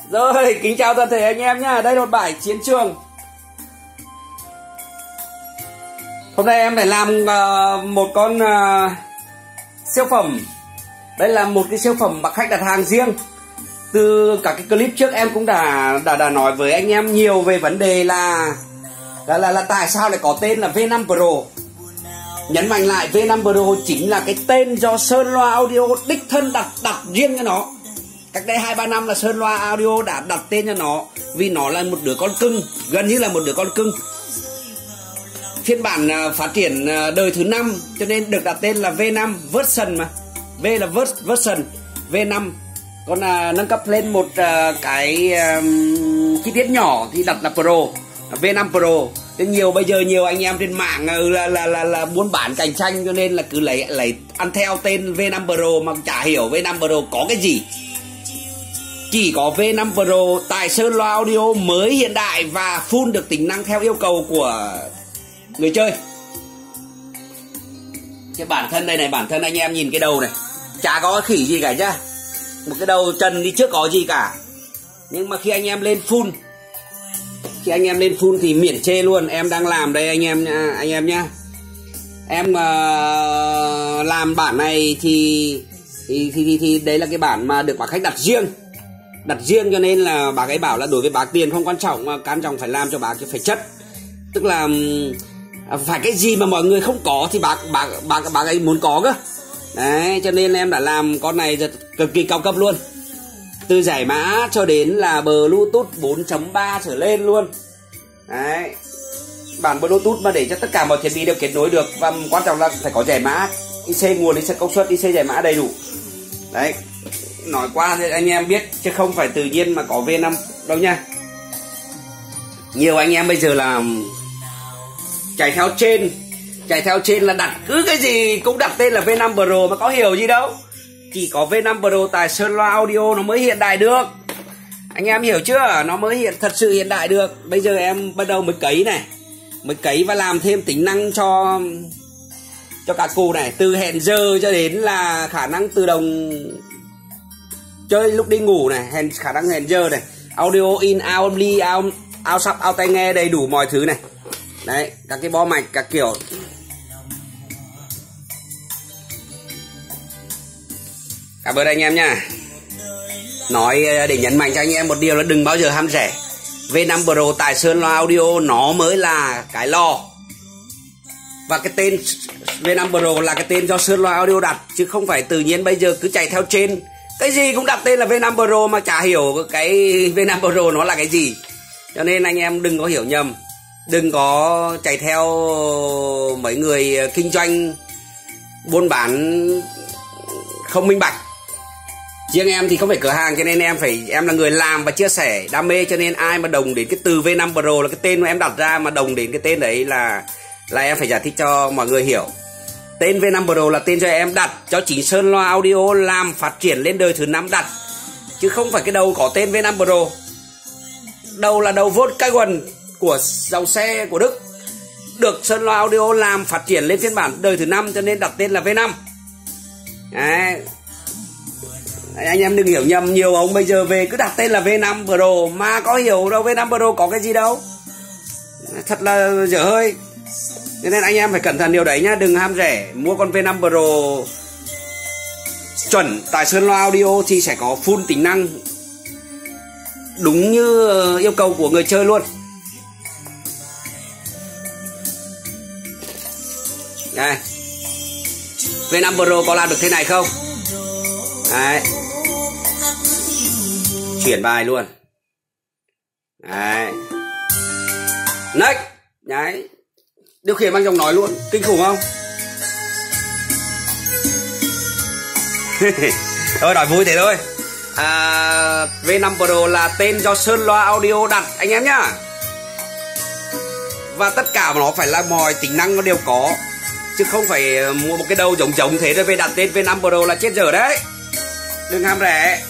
Rồi, kính chào toàn thể anh em nhá. Đây là một bài chiến trường. Hôm nay em phải làm một con siêu phẩm. Đây là một cái siêu phẩm bác khách đặt hàng riêng. Từ các cái clip trước em cũng đã nói với anh em nhiều về vấn đề là tại sao lại có tên là V5 Pro. Nhấn mạnh lại, V5 Pro chính là cái tên do Sơn Loa Audio đích thân đặt riêng cho nó. Cách đây 2-3 năm là Sơn Loa Audio đã đặt tên cho nó, vì nó là một đứa con cưng, gần như là một đứa con cưng. Phiên bản phát triển đời thứ 5 cho nên được đặt tên là V5 version mà. V là version, V5. Còn nâng cấp lên một cái chi tiết nhỏ thì đặt là Pro, V5 Pro. Nên bây giờ nhiều anh em trên mạng là buôn bán cạnh tranh, cho nên là cứ lấy ăn theo tên V5 Pro mà chả hiểu V5 Pro có cái gì. Chỉ có V5 Pro tại Sơn Loa Audio mới hiện đại và full được tính năng theo yêu cầu của người chơi. Cái bản thân đây này, bản thân anh em nhìn cái đầu này, chả có khỉ gì cả nhá. Một cái đầu trần đi trước có gì cả. Nhưng mà khi anh em lên full, thì miễn chê luôn. Em đang làm đây anh em nhá. Em làm bản này thì đấy là cái bản mà được bác khách đặt riêng, cho nên là bác ấy bảo là đối với bác tiền không quan trọng, mà quan trọng phải làm cho bác phải chất. Tức là phải cái gì mà mọi người không có thì bác ấy muốn có cơ. Đấy, cho nên em đã làm con này cực kỳ cao cấp luôn. Từ giải mã cho đến là Bluetooth 4.3 trở lên luôn. Đấy, bản Bluetooth mà để cho tất cả mọi thiết bị đều kết nối được. Và quan trọng là phải có giải mã IC, nguồn IC công suất, IC giải mã đầy đủ. Đấy, nói qua thì anh em biết, chứ không phải tự nhiên mà có V5 đâu nha. Nhiều anh em bây giờ là chạy theo trên là đặt cứ cái gì cũng đặt tên là V5 Pro mà có hiểu gì đâu. Chỉ có V5 Pro tại Sơn Loa Audio nó mới hiện đại được. Anh em hiểu chưa? Nó mới thật sự hiện đại được. Bây giờ em bắt đầu mới cấy và làm thêm tính năng cho cả cụ này, từ hẹn giờ cho đến là khả năng tự động chơi lúc đi ngủ này, khả năng hẹn giờ này, audio in, out ly, out sub, out tai nghe, đầy đủ mọi thứ này. Đấy, các cái bo mạch các kiểu. Cảm ơn anh em nha. Nói để nhấn mạnh cho anh em một điều là đừng bao giờ ham rẻ. V5 Pro tại Sơn Loa Audio nó mới là cái lò. Và cái tên V5 Pro là cái tên do Sơn Loa Audio đặt, chứ không phải tự nhiên bây giờ cứ chạy theo trên. Cái gì cũng đặt tên là V5 Pro mà chả hiểu cái V5 Pro nó là cái gì. Cho nên anh em đừng có hiểu nhầm. Đừng có chạy theo mấy người kinh doanh buôn bán không minh bạch. Riêng em thì không phải cửa hàng, cho nên em là người làm và chia sẻ đam mê, cho nên ai mà đồng đến cái từ V5 Pro là cái tên mà em đặt ra, mà đồng đến cái tên đấy là em phải giải thích cho mọi người hiểu. Tên V5 Pro là tên cho em đặt, cho chính Sơn Loa Audio làm phát triển lên đời thứ 5 đặt, chứ không phải cái đầu có tên V5 Pro. Đầu là đầu Volkswagen của dòng xe của Đức, được Sơn Loa Audio làm phát triển lên phiên bản đời thứ 5, cho nên đặt tên là V5. Đấy, anh em đừng hiểu nhầm. Nhiều ông bây giờ về cứ đặt tên là V5 Pro mà có hiểu đâu V5 Pro có cái gì đâu. Thật là dở hơi. Cho nên anh em phải cẩn thận điều đấy nhá. Đừng ham rẻ. Mua con V5 Pro chuẩn tại Sơn Loa Audio thì sẽ có full tính năng đúng như yêu cầu của người chơi luôn. Đây, V5 Pro có làm được thế này không? Đấy, chuyển bài luôn. Đấy, next. Đấy, điều khiển bằng giọng nói luôn, kinh khủng không? Thôi nói vui thế thôi. V5 Pro là tên do Sơn Loa Audio đặt anh em nhá. Và tất cả nó phải là mọi tính năng nó đều có, chứ không phải mua một cái đầu giống thế rồi về đặt tên V5 Pro là chết dở đấy. Đừng ham rẻ.